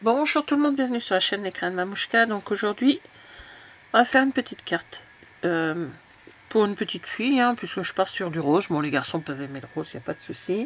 Bonjour tout le monde, bienvenue sur la chaîne Les Crayons de Mamouchka. Donc aujourd'hui, on va faire une petite carte pour une petite fille, puisque je pars sur du rose. Bon, les garçons peuvent aimer le rose, il n'y a pas de souci.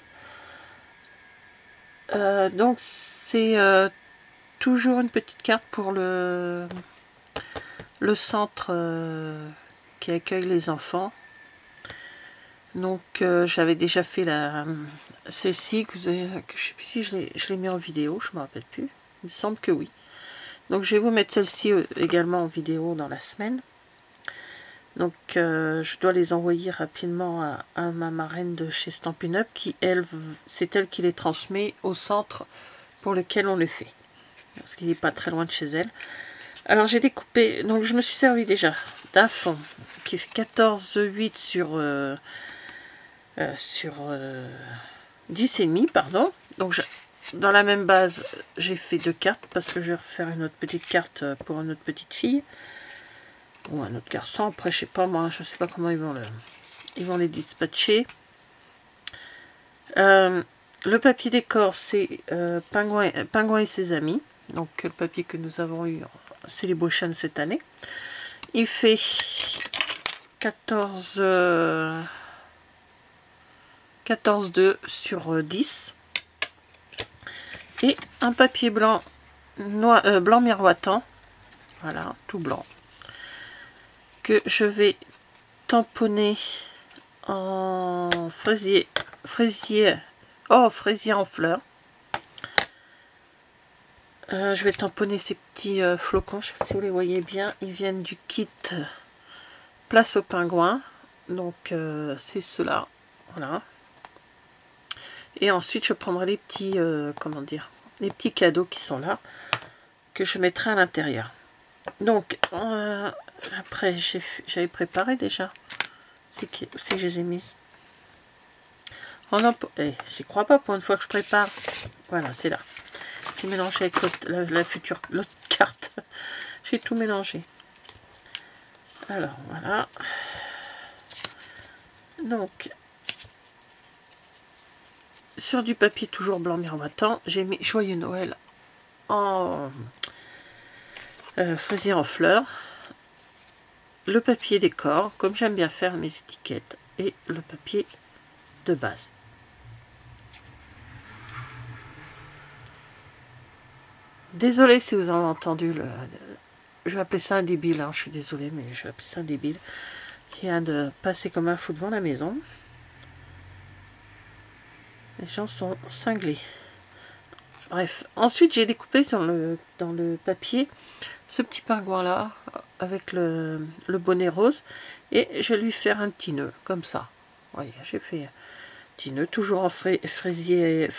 Donc c'est toujours une petite carte pour le centre qui accueille les enfants. Donc j'avais déjà fait celle-ci, que je ne sais plus si je l'ai mis en vidéo, je ne me rappelle plus. Il me semble que oui. Donc je vais vous mettre celle-ci également en vidéo dans la semaine. Donc je dois les envoyer rapidement à ma marraine de chez Stampin' Up, qui c'est elle qui les transmet au centre pour lequel on les fait. Parce qu'il n'est pas très loin de chez elle. Alors j'ai découpé, donc je me suis servi déjà d'un fond qui fait 14,8 sur 10,5, pardon. Donc dans la même base, j'ai fait 2 cartes parce que je vais refaire une autre petite carte pour une autre petite fille ou un autre garçon. Après, je sais pas, moi, je sais pas comment ils vont les dispatcher. Le papier décor, c'est Pingouin et ses amis. Donc le papier que nous avons eu en Celebration cette année. Il fait 14,2 sur 10. Et un papier blanc, blanc miroitant, voilà, tout blanc, que je vais tamponner en fraisier en fleurs. Je vais tamponner ces petits flocons, je ne sais pas si vous les voyez bien, ils viennent du kit Place aux Pingouins, donc c'est cela, voilà. Et ensuite, je prendrai les petits, comment dire, les petits cadeaux qui sont là, que je mettrai à l'intérieur. Donc, après, j'avais préparé déjà. C'est que je les ai mises. Oh non, j'y crois pas pour une fois que je prépare. Voilà, c'est là. C'est mélangé avec l'autre carte. J'ai tout mélangé. Alors, voilà. Donc, sur du papier toujours blanc miroitant, j'ai mis Joyeux Noël en fraisier en fleurs, le papier décor, comme j'aime bien faire mes étiquettes, et le papier de base. Désolée si vous avez entendu je vais appeler ça un débile, je suis désolée, mais je vais appeler ça un débile, qui vient de passer comme un fou devant la maison. Les gens sont cinglés. Bref, ensuite j'ai découpé dans le papier ce petit pingouin là avec le bonnet rose, et je vais lui faire un petit nœud comme ça. Vous voyez, j'ai fait un petit nœud toujours en fraisia,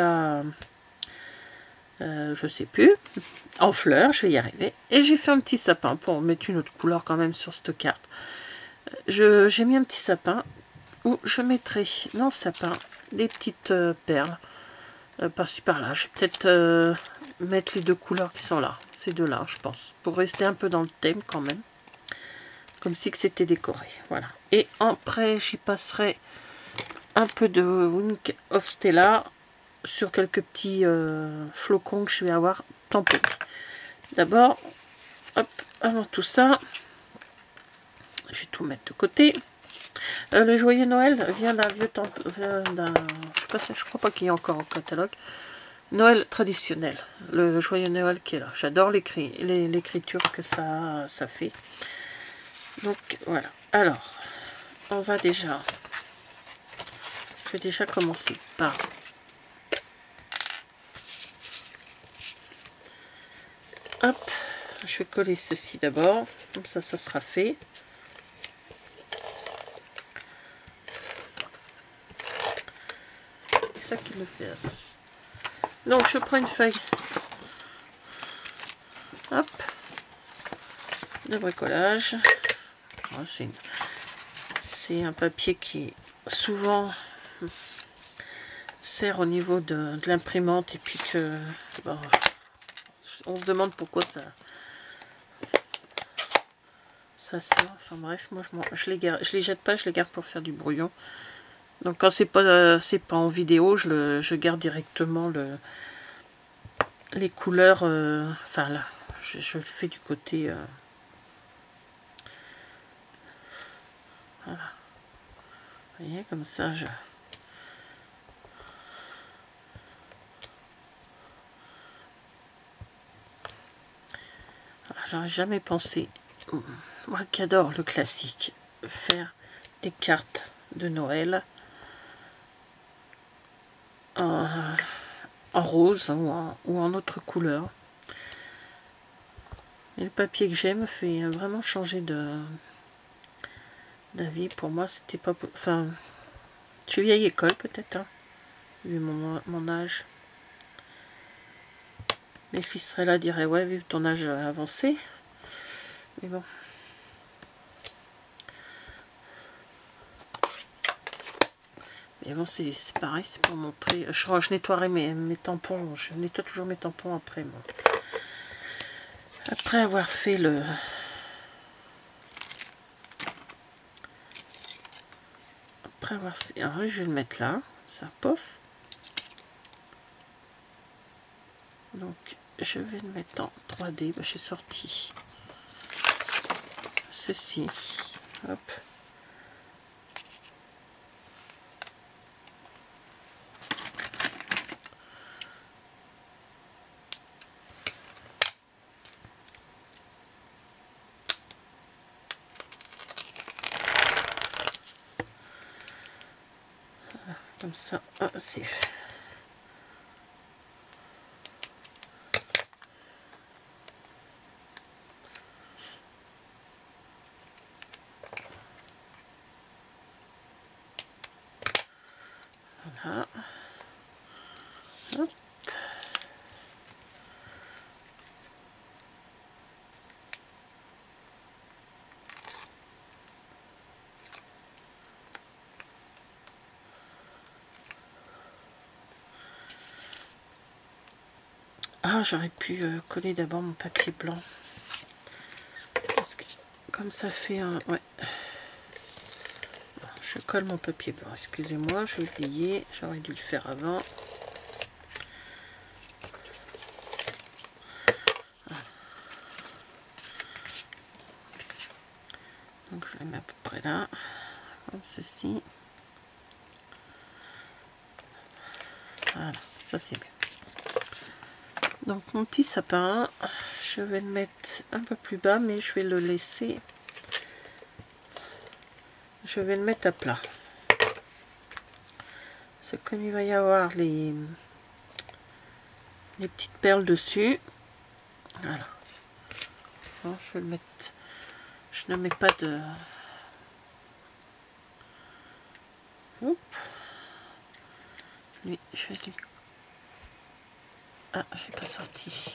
je sais plus, en fleurs, je vais y arriver. Et j'ai fait un petit sapin pour mettre une autre couleur quand même sur cette carte. J'ai mis un petit sapin où je mettrai dans le sapin des petites perles par-ci par-là. Je vais peut-être mettre les deux couleurs qui sont là, ces deux là je pense, pour rester un peu dans le thème quand même, comme si que c'était décoré. Voilà. Et après j'y passerai un peu de Wink of Stella sur quelques petits flocons que je vais avoir tamponnés. D'abord, hop, avant tout ça, je vais tout mettre de côté. Le Joyeux Noël vient d'un vieux temple, je crois pas qu'il y ait encore au catalogue. Noël traditionnel, le Joyeux Noël qui est là. J'adore l'écriture que ça fait. Donc voilà. Alors, je vais déjà commencer par hop, je vais coller ceci d'abord, comme ça sera fait. C'est ça qui le fait. Donc je prends une feuille, hop, de bricolage. Oh, c'est un papier qui souvent sert au niveau de l'imprimante, et puis que bon, on se demande pourquoi ça sort. Enfin bref, moi je les jette pas, je les garde pour faire du brouillon. Donc quand c'est pas en vidéo, je garde directement les couleurs, enfin là, je le fais du côté... voilà. Vous voyez, comme ça, j'aurais jamais pensé, moi qui adore le classique, faire des cartes de Noël en rose ou en autre couleur. Et le papier que j'aime fait vraiment changer d'avis. Pour moi, c'était pas... Enfin, je suis vieille école peut-être, hein, vu mon âge. Mes fils seraient là, diraient, ouais, vu ton âge avancé. Mais bon. Mais bon, c'est pareil, c'est pour montrer. Je nettoierai mes tampons. Je nettoie toujours mes tampons après. Bon. Après avoir fait le... Après avoir fait... Alors, je vais le mettre là. Ça, pof. Donc, je vais le mettre en 3D. J'ai sorti ceci. Hop. Comme ça, c'est fait. Voilà. Hop. Ah, j'aurais pu coller d'abord mon papier blanc. Parce que comme ça fait un... Ouais. Je colle mon papier blanc. Excusez-moi, j'ai oublié. J'aurais dû le faire avant. Voilà. Donc je le mets à peu près là. Comme ceci. Voilà, ça c'est bien. Donc mon petit sapin, je vais le mettre un peu plus bas, mais je vais le laisser... Je vais le mettre à plat. Parce que comme il va y avoir les petites perles dessus, voilà. Bon, je vais le mettre... Je ne mets pas de... Oups. Lui, je vais lui... Ah, je n'ai pas sorti.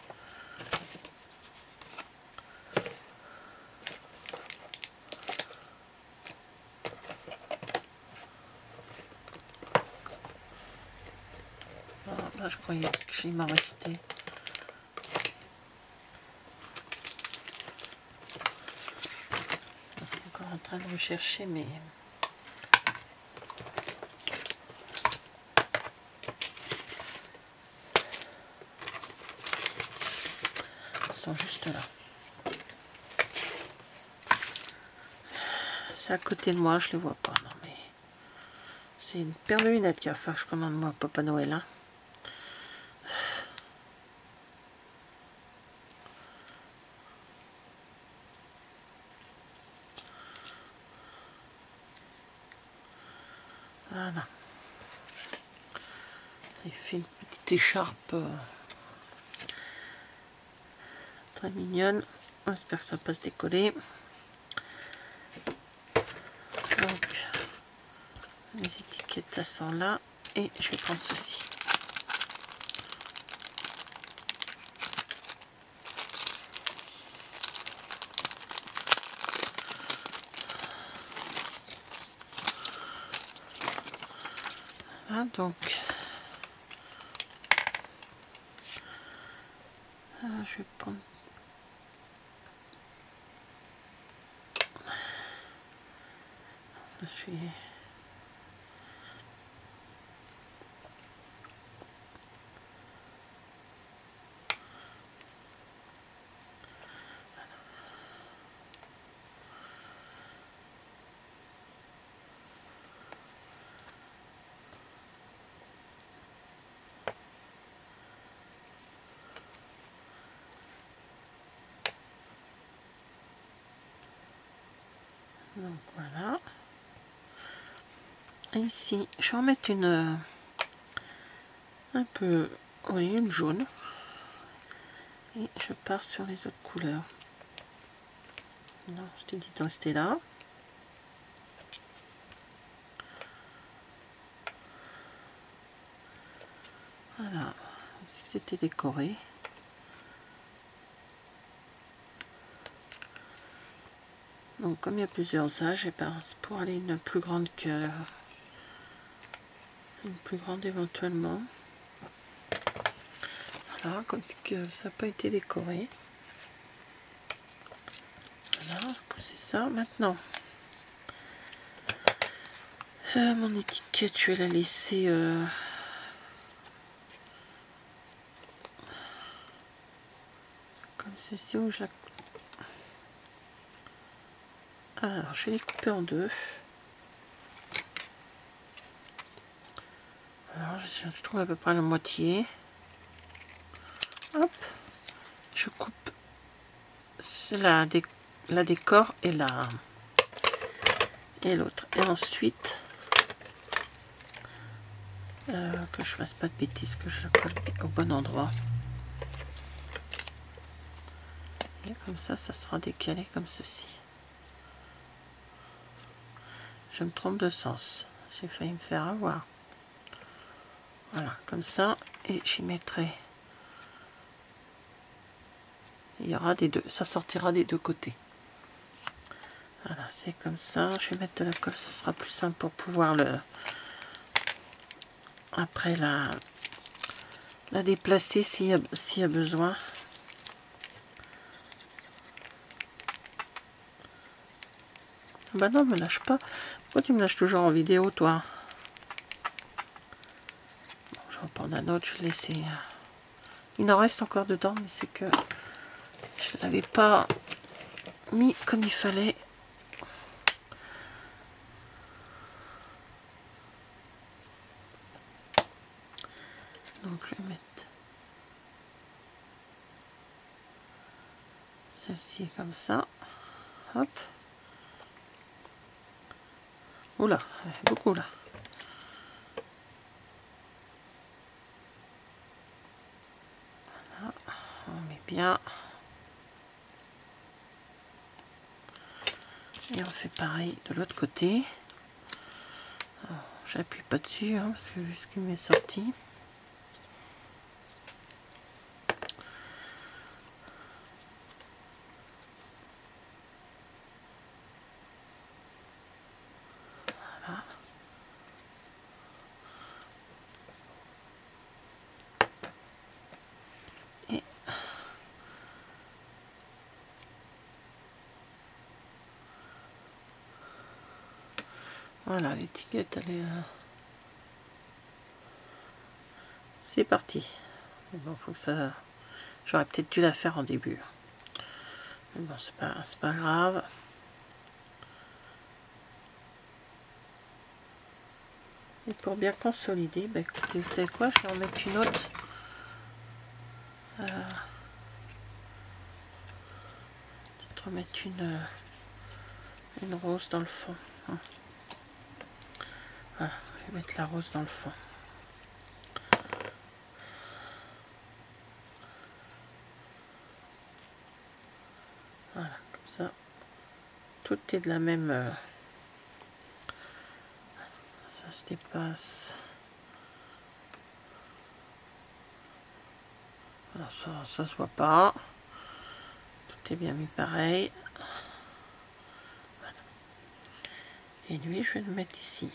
Oh, là, je croyais qu'il m'en restait. Encore en train de rechercher, mais... Ils sont juste là. C'est à côté de moi, je les vois pas. Non, mais... C'est une paire de lunettes qu'il va falloir que je commande moi, Papa Noël. Hein. Voilà. Il fait une petite écharpe très mignonne. J'espère que ça va pas se décoller. Donc, les étiquettes elles sont là. Et je vais prendre ceci. Voilà, donc... je vais prendre... Je suis... Donc voilà. Et ici, je vais en mettre une un peu, oui, une jaune. Et je pars sur les autres couleurs. Non, je t'ai dit de rester là. Voilà, comme si c'était décoré. Donc comme il y a plusieurs âges, et ben, pour aller une plus grande que une plus grande éventuellement. Voilà, comme si que ça n'a pas été décoré. Voilà, c'est ça. Maintenant, mon étiquette, je vais la laisser comme ceci. Où je la... Alors, je vais les couper en deux. Alors, je trouve à peu près la moitié. Hop, je coupe la décor et l'autre. Et ensuite, que je fasse pas de bêtises, que je la colle au bon endroit. Et comme ça sera décalé comme ceci. Je me trompe de sens. J'ai failli me faire avoir. Voilà, comme ça. Et j'y mettrai. Il y aura des deux. Ça sortira des deux côtés. Voilà, c'est comme ça. Je vais mettre de la colle. Ça sera plus simple pour pouvoir après la déplacer s'il y a besoin. Bah non, me lâche pas. Pourquoi tu me lâches toujours en vidéo, toi? Bon, je vais en prendre un autre. Je vais laisser. Il en reste encore dedans, mais c'est que je ne l'avais pas mis comme il fallait. Donc je vais mettre celle-ci comme ça. Hop. Oula, beaucoup là. Voilà, on met bien. Et on fait pareil de l'autre côté. J'appuie pas dessus hein, parce que vu ce qui m'est sorti. Voilà. Et voilà, l'étiquette elle est c'est parti. Bon, faut que ça, j'aurais peut-être dû la faire en début, mais bon, c'est pas grave. Et pour bien consolider, bah écoutez, vous savez quoi, je vais en mettre une autre. Peut-être remettre une rose dans le fond. Voilà, je vais mettre la rose dans le fond. Voilà, comme ça, tout est de la même. Ça se dépasse. Alors ça se voit pas. Tout est bien mis pareil. Voilà. Et lui, je vais le mettre ici.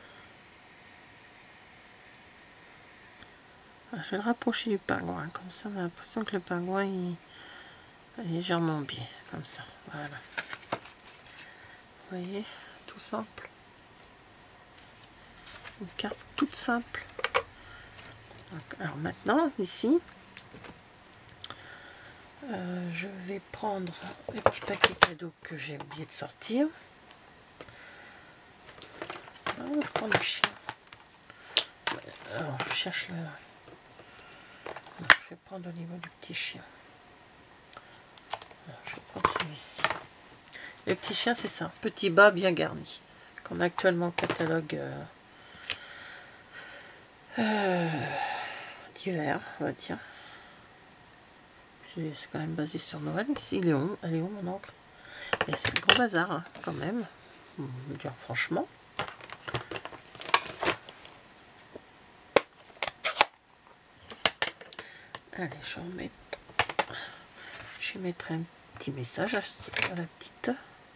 Je vais le rapprocher du pingouin, comme ça on a l'impression que le pingouin il est légèrement biais, comme ça, voilà. Vous voyez, tout simple. Une carte toute simple. Donc, alors maintenant, ici, je vais prendre les petits paquets cadeaux que j'ai oublié de sortir. Alors, je prends le chien. Alors, je cherche le... Non, je vais prendre au niveau du petit chien. Alors, je vais prendre celui-ci. Les petits chiens, c'est ça. Petit bas bien garni. Qu'on a actuellement au catalogue d'hiver, on va dire. C'est quand même basé sur Noël. Ici, il est où? Elle est où, mon oncle? Et c'est le gros bazar, hein, quand même. On va dire franchement. Allez, je vais mettre un petit message à la petite.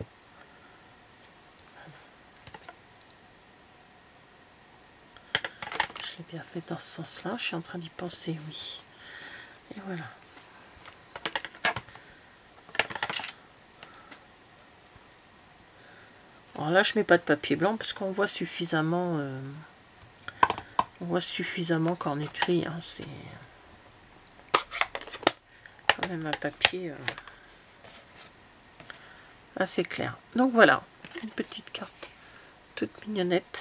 Je l'ai bien fait dans ce sens-là. Je suis en train d'y penser, oui. Et voilà. Alors là, je mets pas de papier blanc parce qu'on voit suffisamment. On voit suffisamment quand on écrit. Hein, c'est quand même un papier assez clair. Donc voilà, une petite carte toute mignonnette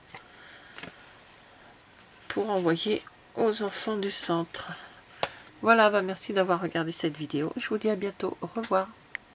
pour envoyer aux enfants du centre. Voilà, bah merci d'avoir regardé cette vidéo. Je vous dis à bientôt. Au revoir.